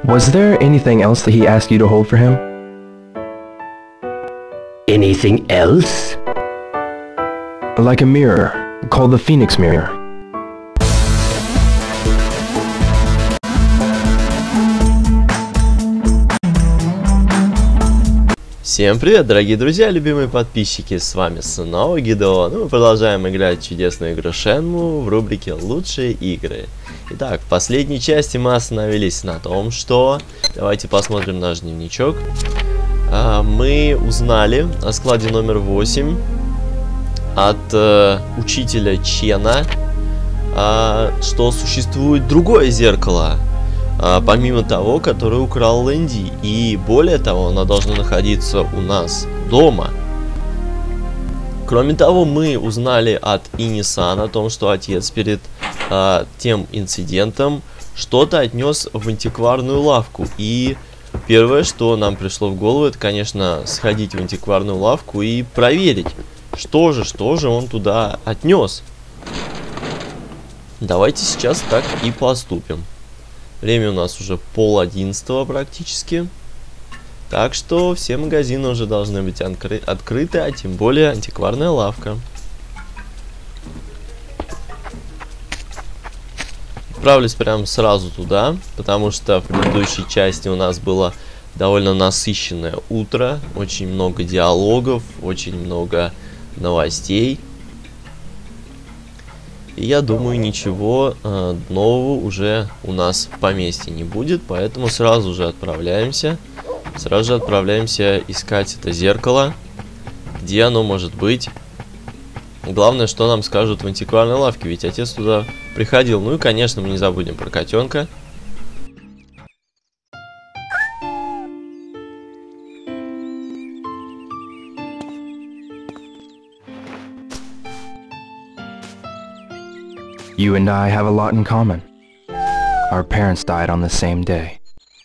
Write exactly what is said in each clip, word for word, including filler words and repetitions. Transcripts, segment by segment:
Was there anything else that he asked you to hold for him? Anything else? Like a mirror, called the Phoenix Mirror. Всем привет, дорогие друзья, любимые подписчики, с вами снова Гидеон, и мы продолжаем играть в чудесную игру Shenmue в рубрике «Лучшие игры». Итак, в последней части мы остановились на том, что... Давайте посмотрим наш дневничок. А, мы узнали о складе номер восемь от э, учителя Чена, а, что существует другое зеркало, а, помимо того, которое украл Лэнди. И более того, оно должно находиться у нас дома. Кроме того, мы узнали от Ини-сан о том, что отец перед а, тем инцидентом что-то отнес в антикварную лавку. И первое, что нам пришло в голову, это, конечно, сходить в антикварную лавку и проверить, что же, что же он туда отнес. Давайте сейчас так и поступим. Время у нас уже пол одиннадцатого практически. Так что все магазины уже должны быть откры открыты, а тем более антикварная лавка. Отправлюсь прямо сразу туда, потому что в предыдущей части у нас было довольно насыщенное утро. Очень много диалогов, очень много новостей. И я думаю, ничего э, нового уже у нас в поместье не будет, поэтому сразу же отправляемся. Сразу же отправляемся искать это зеркало. Где оно может быть? Главное, что нам скажут в антикварной лавке, ведь отец туда приходил. Ну и, конечно, мы не забудем про котенка. You and I have a lot in common. Our parents died on the same day.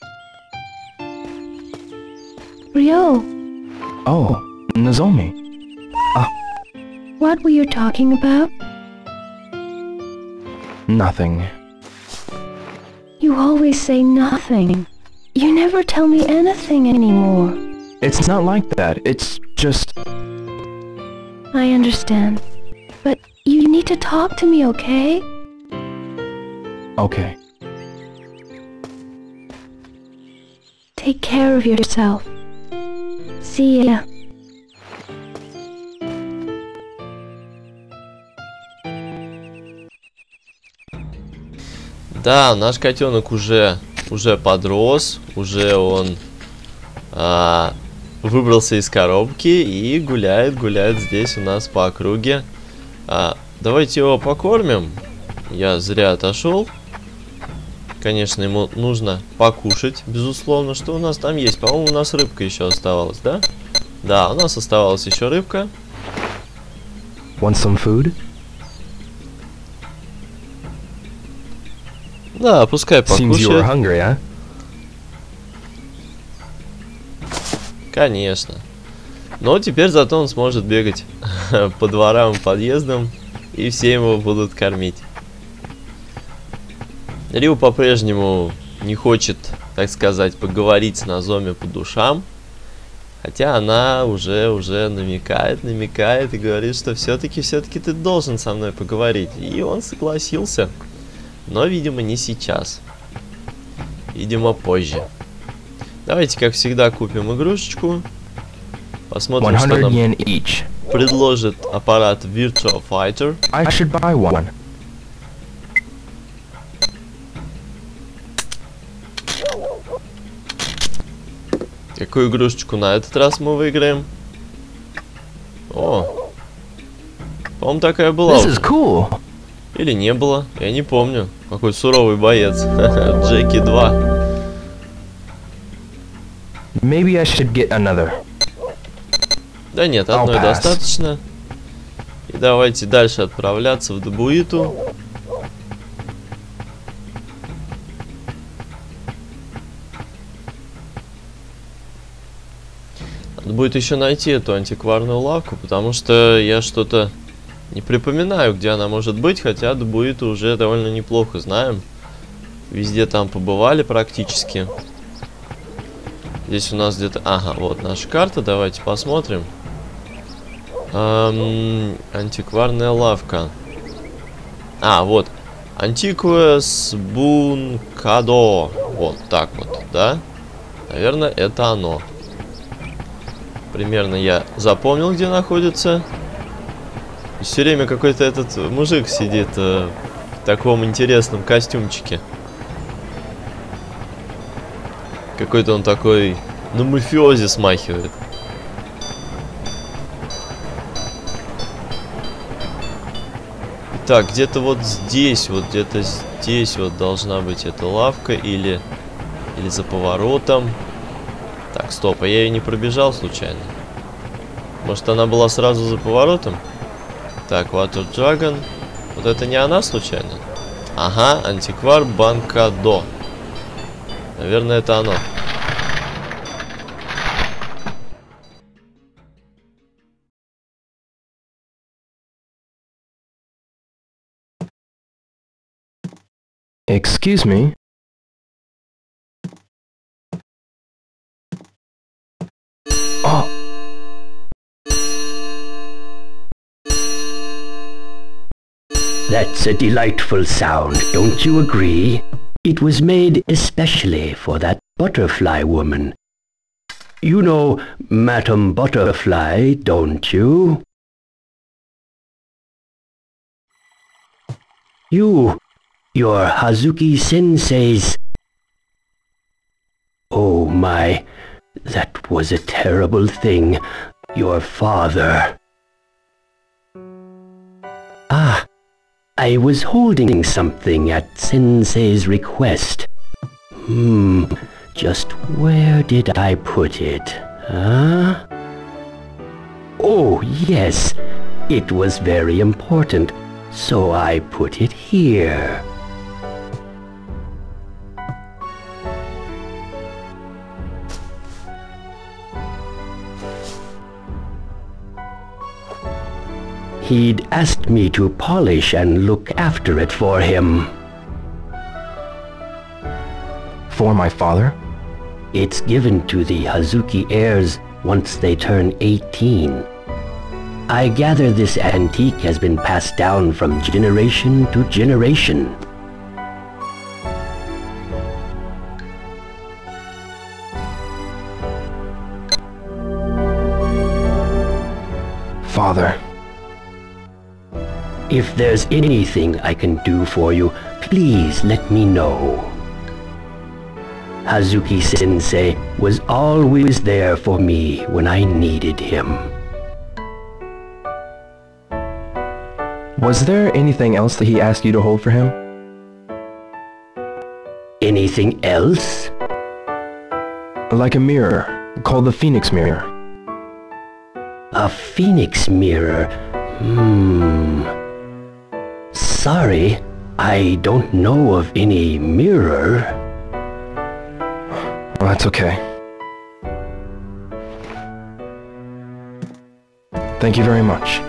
Ryo! Oh, Nozomi. Ah. What were you talking about? Nothing. You always say nothing. You never tell me anything anymore. It's not like that. It's just... I understand. But you need to talk to me, okay? Okay. Take care of yourself. See ya. Да, наш котенок уже, уже подрос, уже он а, выбрался из коробки и гуляет, гуляет здесь у нас по округе. А, давайте его покормим. Я зря отошел. Конечно, ему нужно покушать, безусловно. Что у нас там есть? По-моему, у нас рыбка еще оставалась, да? Да, у нас оставалась еще рыбка. Want some food? Да, пускай покушает. Seems you were hungry, huh? Конечно. Но теперь зато он сможет бегать по дворам и подъездам, и все его будут кормить. Рю по-прежнему не хочет, так сказать, поговорить с Нозоми по душам. Хотя она уже, уже намекает, намекает и говорит, что все-таки, все-таки ты должен со мной поговорить. И он согласился. Но, видимо, не сейчас. Видимо, позже. Давайте, как всегда, купим игрушечку. Посмотрим, что нам each. предложит аппарат Virtua Fighter. I should buy one. Какую игрушечку на этот раз мы выиграем? О! По-моему, такая была. This is cool. Или не было, я не помню. Какой суровый боец. Джеки два. Maybe I should get another. Да нет, одной I'll pass. достаточно. И давайте дальше отправляться в Добуиту. Надо будет еще найти эту антикварную лавку, потому что я что-то не припоминаю, где она может быть, хотя Добуиту уже довольно неплохо знаем. Везде там побывали практически. Здесь у нас где-то... Ага, вот наша карта. Давайте посмотрим. Эм, антикварная лавка. А, вот. Антиквес Бункадо. Вот так вот, да? Наверное, это оно. Примерно я запомнил, где находится. И все время какой-то этот мужик сидит э, в таком интересном костюмчике. Какой-то он такой, на мафиози смахивает. Так, где-то вот здесь, вот где-то здесь вот должна быть эта лавка или, или за поворотом. Так, стоп, а я ее не пробежал случайно? Может, она была сразу за поворотом? Так, Water Dragon. Вот это не она случайно? Ага, антиквар Банкадо. Наверное, это оно. Excuse me? Oh. That's a delightful sound, don't you agree? It was made especially for that butterfly woman. You know Madame Butterfly, don't you? You, you're Hazuki Sensei's... Oh my, that was a terrible thing. Your father... Ah, I was holding something at Sensei's request. Hmm, just where did I put it, huh? Oh, yes, it was very important, so I put it here. He'd asked me to polish and look after it for him. For my father? It's given to the Hazuki heirs once they turn eighteen. I gather this antique has been passed down from generation to generation. Father. If there's anything I can do for you, please let me know. Hazuki Sensei was always there for me when I needed him. Was there anything else that he asked you to hold for him? Anything else? Like a mirror, called the Phoenix Mirror. A Phoenix Mirror? Hmm... Sorry, I don't know of any mirror. Well, that's okay. Thank you very much.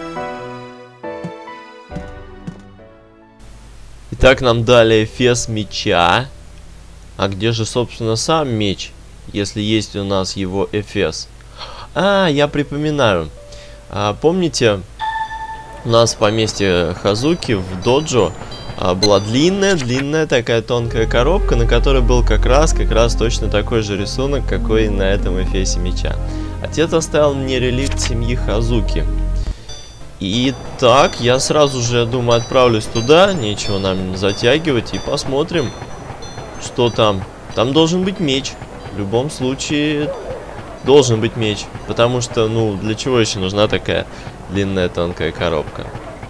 Итак, нам дали эфес меча. А где же, собственно, сам меч, если есть у нас его эфес? А, я припоминаю. А, помните... У нас в поместье Хазуки в доджо а, была длинная-длинная такая тонкая коробка, на которой был как раз, как раз точно такой же рисунок, какой и на этом эфесе меча. Отец оставил мне реликт семьи Хазуки. И так, я сразу же, думаю, отправлюсь туда, нечего нам затягивать, и посмотрим, что там. Там должен быть меч. В любом случае, должен быть меч. Потому что, ну, для чего еще нужна такая... длинная тонкая коробка.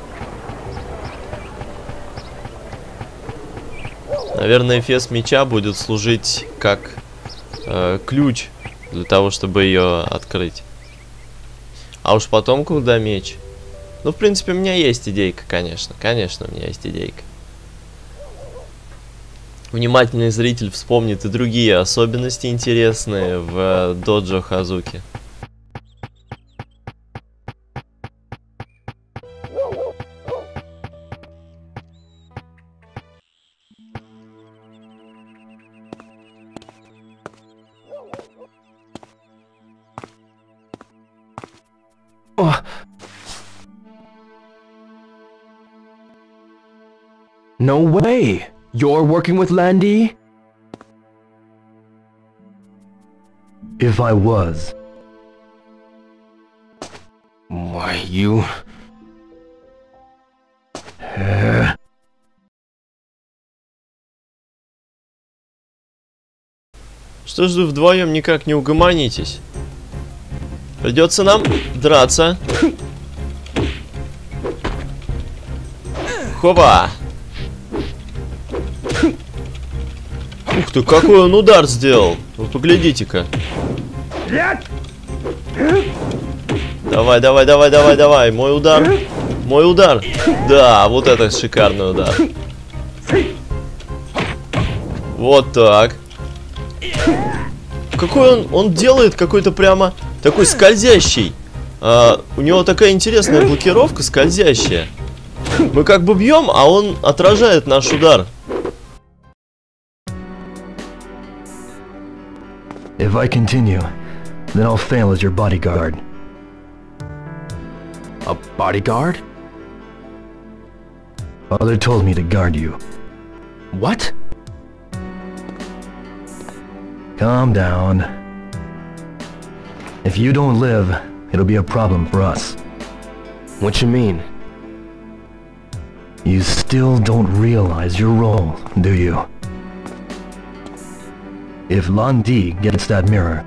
Наверное, эфес меча будет служить как э, ключ для того, чтобы ее открыть. А уж потом куда меч? Ну, в принципе, у меня есть идейка, конечно. Конечно, у меня есть идейка. Внимательный зритель вспомнит и другие особенности интересные в доджо Хазуки. No way! You're working with Lan Di? If I was... Why, you... Uh... Что ж вы вдвоем никак не угомонитесь? Придется нам драться. Хопа! Ух ты, какой он удар сделал! Вы поглядите-ка. Давай, давай, давай, давай, давай. Мой удар. Мой удар. Да, вот это шикарный удар. Вот так. Какой он, он делает какой-то прямо такой скользящий. А, у него такая интересная блокировка скользящая. Мы как бы бьем, а он отражает наш удар. If I continue, then I'll fail as your bodyguard. A bodyguard? Father told me to guard you. What? Calm down. If you don't live, it'll be a problem for us. What you mean? You still don't realize your role, do you? If Lan Di gets that mirror,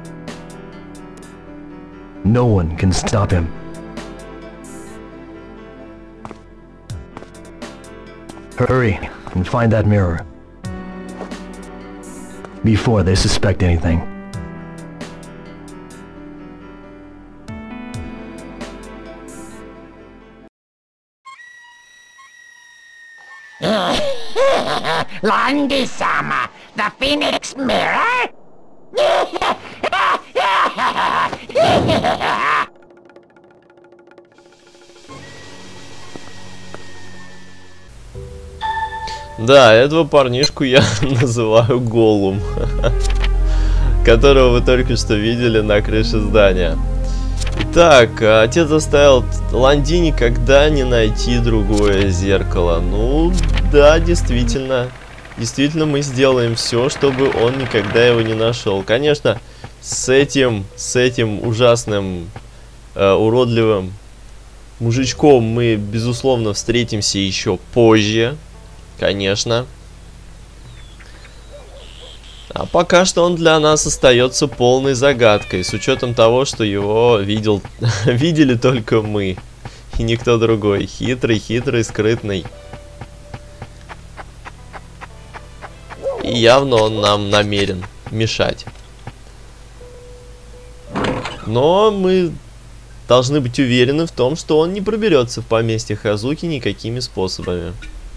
no one can stop him. Hurry and find that mirror before they suspect anything. Lan Di-sama, the Phoenix Mirror? Да, этого парнишку я называю Голум, которого вы только что видели на крыше здания. Итак, отец заставил Лан Ди никогда не найти другое зеркало. Ну, да, действительно. Действительно, мы сделаем все, чтобы он никогда его не нашел. Конечно, с этим, с этим ужасным, э, уродливым мужичком мы, безусловно, встретимся еще позже. Конечно. А пока что он для нас остается полной загадкой, с учетом того, что его видел, видели только мы и никто другой. Хитрый, хитрый, скрытный. И явно он нам намерен мешать. Но мы должны быть уверены в том, что он не проберется в поместье Хазуки никакими способами.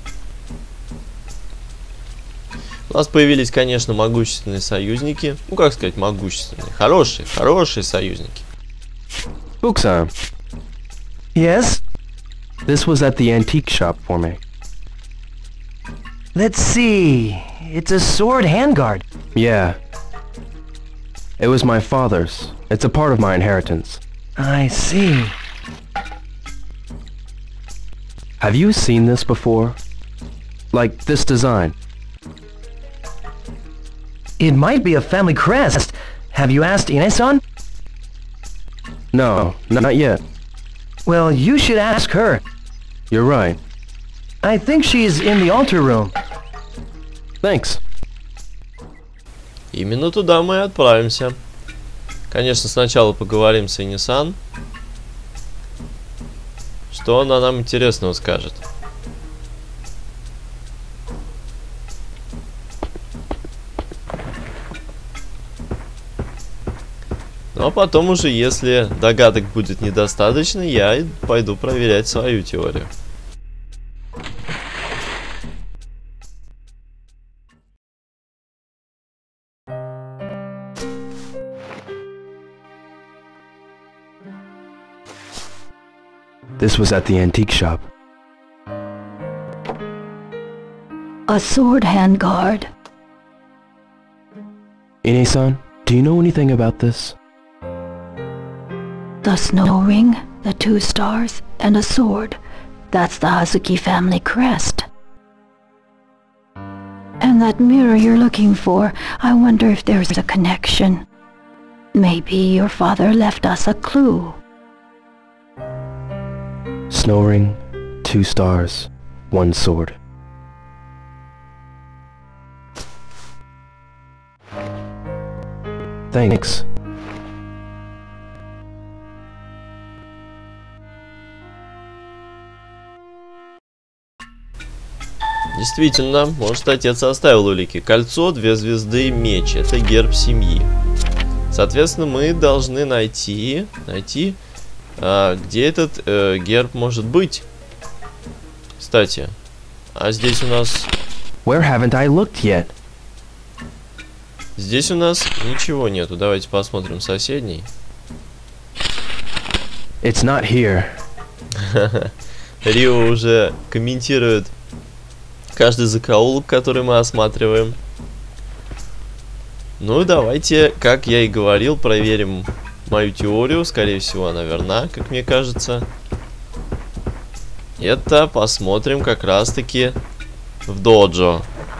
У нас появились, конечно, могущественные союзники. Ну, как сказать, могущественные. Хорошие, хорошие союзники. Fuku-san. Yes? This was at the antique shop for me. Let's see. It's a sword handguard. Yeah. It was my father's. It's a part of my inheritance. I see. Have you seen this before? Like this design? It might be a family crest. Have you asked Ine-san? No, not yet. Well, you should ask her. You're right. I think she's in the altar room. Thanks. Именно туда мы и отправимся. Конечно, сначала поговорим с Ine-сан. Что она нам интересного скажет? Ну а потом уже, если догадок будет недостаточно, я пойду проверять свою теорию. This was at the antique shop. A sword handguard. Ine-san, do you know anything about this? The snow ring, the two stars, and a sword. That's the Hazuki family crest. that mirror you're looking for, I wonder if there's a connection. Maybe your father left us a clue. Snow ring, two stars, one sword. Thanks. Действительно, может, отец оставил улики. Кольцо, две звезды, меч. Это герб семьи. Соответственно, мы должны найти, найти, а, где этот э, герб может быть. Кстати, а здесь у нас... Where haven't I looked yet? Здесь у нас ничего нету. Давайте посмотрим соседний. It's not here. Рио уже комментирует каждый закоулок, который мы осматриваем. Ну, давайте, как я и говорил, проверим мою теорию. Скорее всего, она верна, как мне кажется. Это посмотрим как раз-таки в доджо.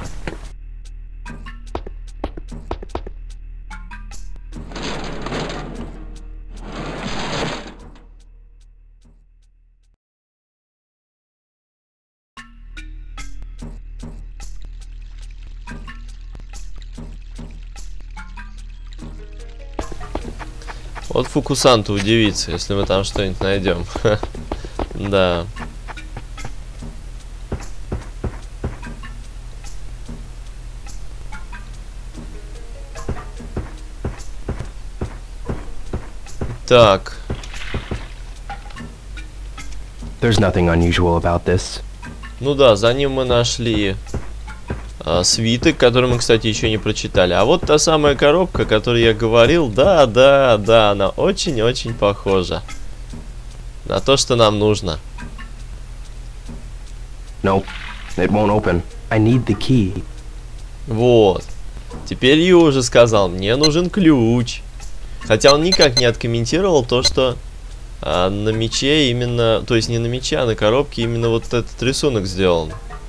Вот Фукусанта удивится, если мы там что-нибудь найдем. Да. Так. There's nothing unusual about this. Ну да, за ним мы нашли а, свиток, который мы, кстати, еще не прочитали. А вот та самая коробка, о которой я говорил, да, да, да, она очень-очень похожа на то, что нам нужно. Nope, it won't open. I need the key. Вот. Теперь Ю уже сказал, мне нужен ключ. Хотя он никак не откомментировал то, что а, на мече именно, то есть не на мече, а на коробке именно вот этот рисунок сделан.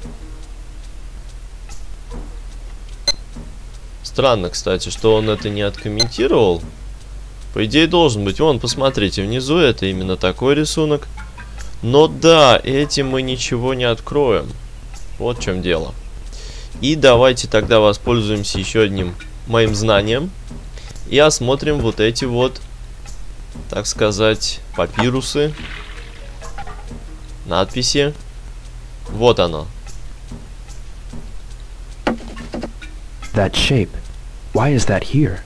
Странно, кстати, что он это не откомментировал. По идее, должен быть. Вон, посмотрите, внизу это именно такой рисунок. Но да, этим мы ничего не откроем. Вот в чем дело. И давайте тогда воспользуемся еще одним моим знанием. И осмотрим вот эти вот, так сказать, папирусы. Надписи. Вот оно. That shape. Why is that here?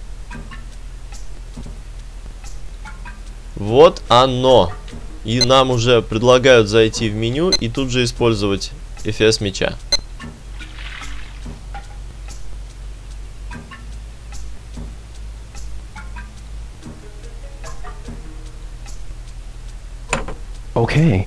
Вот оно. И нам уже предлагают зайти в меню и тут же использовать эфес меча. Okay.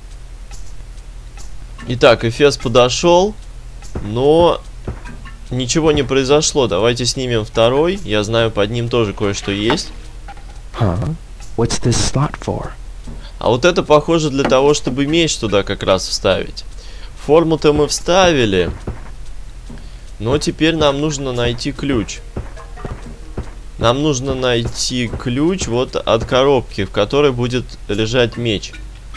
Итак, эфес подошел, но ничего не произошло. Давайте снимем второй. Я знаю, под ним тоже кое-что есть. Huh? What's this slot for? А вот это похоже для того, чтобы меч туда как раз вставить. Форму-то мы вставили. Но теперь нам нужно найти ключ. Нам нужно найти ключ вот от коробки, в которой будет лежать меч.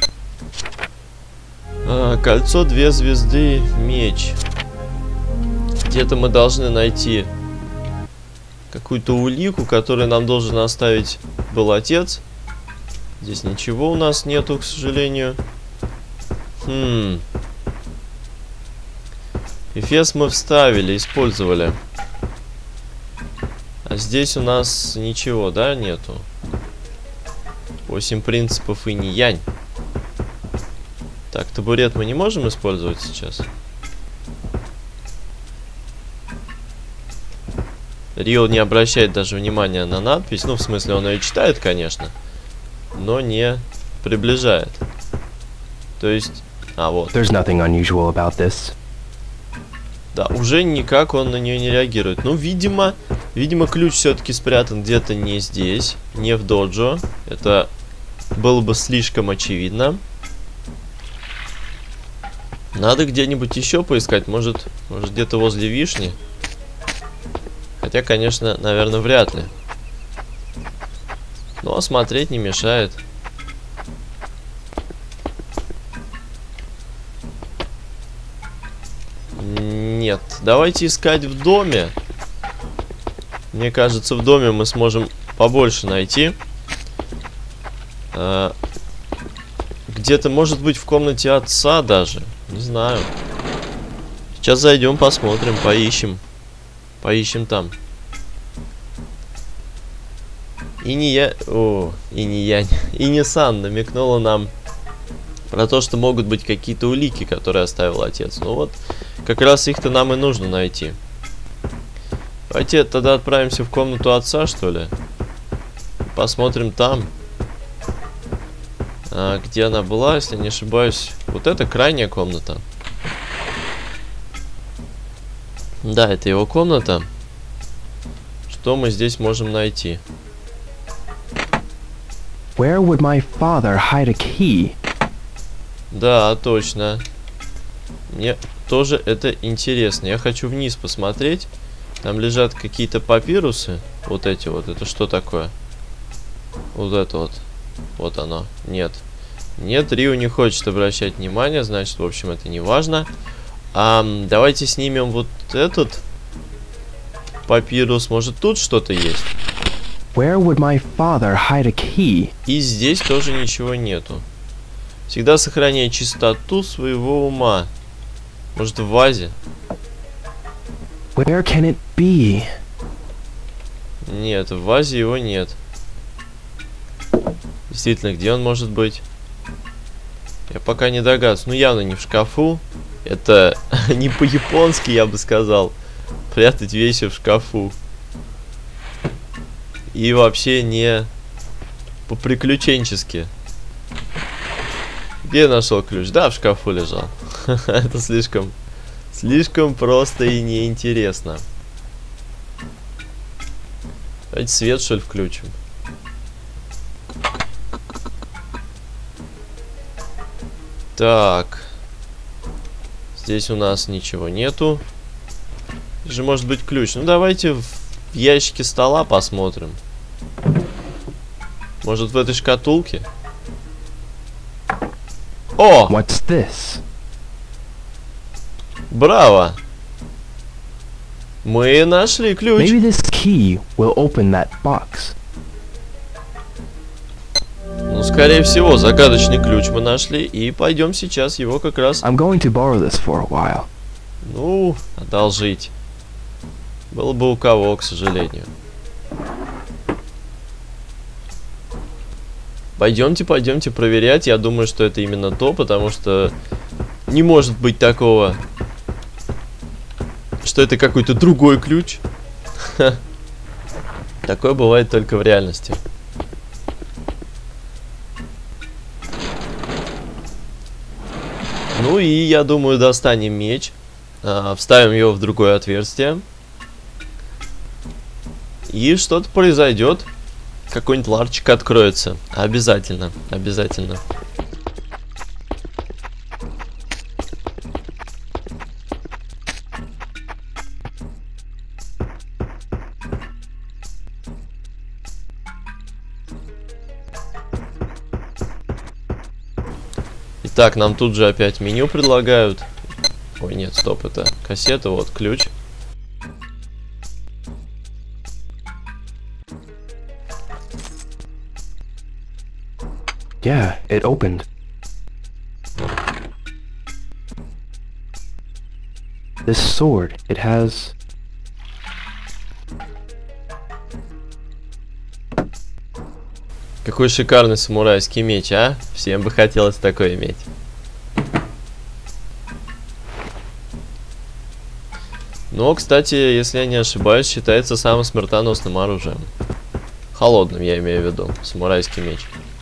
А, кольцо, две звезды, меч. Где-то мы должны найти какую-то улику, которую нам должен оставить был отец. Здесь ничего у нас нету, к сожалению. Хм. Эфес мы вставили, использовали. А здесь у нас ничего, да, нету? Восемь принципов инь-янь. Так, табурет мы не можем использовать сейчас. Рио не обращает даже внимания на надпись. Ну, в смысле, он ее читает, конечно. Но не приближает. То есть... А, вот. There's nothing unusual about this. Да, уже никак он на нее не реагирует. Ну, видимо, видимо, ключ все-таки спрятан где-то не здесь, не в доджо. Это было бы слишком очевидно. Надо где-нибудь еще поискать. Может, может где-то возле вишни. Хотя, конечно, наверное, вряд ли. Но смотреть не мешает. Нет, давайте искать в доме. Мне кажется, в доме мы сможем побольше найти. А, где-то, может быть, в комнате отца даже. Не знаю. Сейчас зайдем, посмотрим, поищем. Поищем там. И не я... О, и не я... И не Сан намекнула нам про то, что могут быть какие-то улики, которые оставил отец. Ну вот, как раз их-то нам и нужно найти. Давайте тогда отправимся в комнату отца, что ли. Посмотрим там. А, где она была, если не ошибаюсь. Вот это крайняя комната. Да, это его комната. Что мы здесь можем найти? Where would my father hide a key? Да, точно. Мне тоже это интересно. Я хочу вниз посмотреть. Там лежат какие-то папирусы. Вот эти вот. Это что такое? Вот это вот. Вот оно. Нет. Нет, Рио не хочет обращать внимание. Значит, в общем, это не важно. А, давайте снимем вот этот папирус. Может, тут что-то есть? Where would my father hide a key? И здесь тоже ничего нету. Всегда сохраняй чистоту своего ума. Может, в вазе? Where can it be? Нет, в вазе его нет. Действительно, где он может быть? Я пока не догадываюсь. Ну, явно не в шкафу. Это не по-японски, я бы сказал. Прятать вещи в шкафу. И вообще не по-приключенчески. Где я нашел ключ? Да, в шкафу лежал. Это слишком, слишком просто и неинтересно. Давайте свет, что ли, включим. Так. Здесь у нас ничего нету. Здесь же может быть ключ. Ну, давайте в ящике стола посмотрим. Может, в этой шкатулке? О! What's this? Браво! Мы нашли ключ. Maybe this key will open that box. Ну, скорее всего, загадочный ключ мы нашли. И пойдем сейчас его как раз... I'm going to borrow this for a while. Ну, одолжить. Было бы у кого, к сожалению. Пойдемте, пойдемте проверять. Я думаю, что это именно то, потому что не может быть такого, что это какой-то другой ключ. Такое бывает только в реальности. Ну и, я думаю, достанем меч. Вставим его в другое отверстие. И что-то произойдет. Какой-нибудь ларчик откроется. Обязательно, обязательно. Итак, нам тут же опять меню предлагают. Ой, нет, стоп, это кассета, вот ключ. Yeah, it opened. This sword, it has... Какой шикарный самурайский меч, а? Всем бы хотелось такой иметь. Но, кстати, если я не ошибаюсь, считается самым смертоносным оружием. Холодным, я имею в виду. Самурайский меч.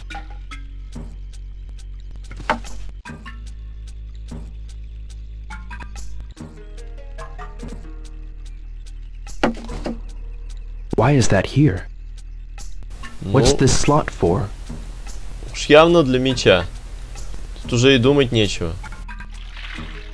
Why is that here? What's Ну, this slot for? уж явно для меча. Тут уже и думать нечего.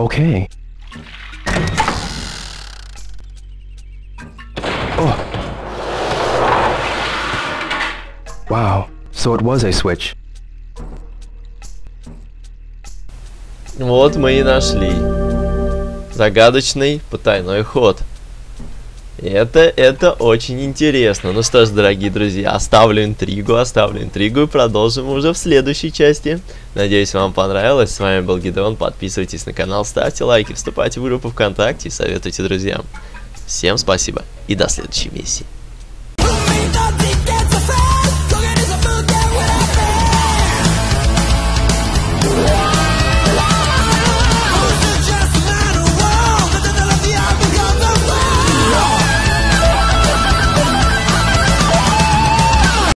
Okay. Oh. Wow, so it was a switch. Вот мы и нашли загадочный потайной ход. Это, это очень интересно. Ну что ж, дорогие друзья, оставлю интригу, оставлю интригу и продолжим уже в следующей части. Надеюсь, вам понравилось. С вами был Гидеон. Подписывайтесь на канал, ставьте лайки, вступайте в группу ВКонтакте и советуйте друзьям. Всем спасибо и до следующей миссии.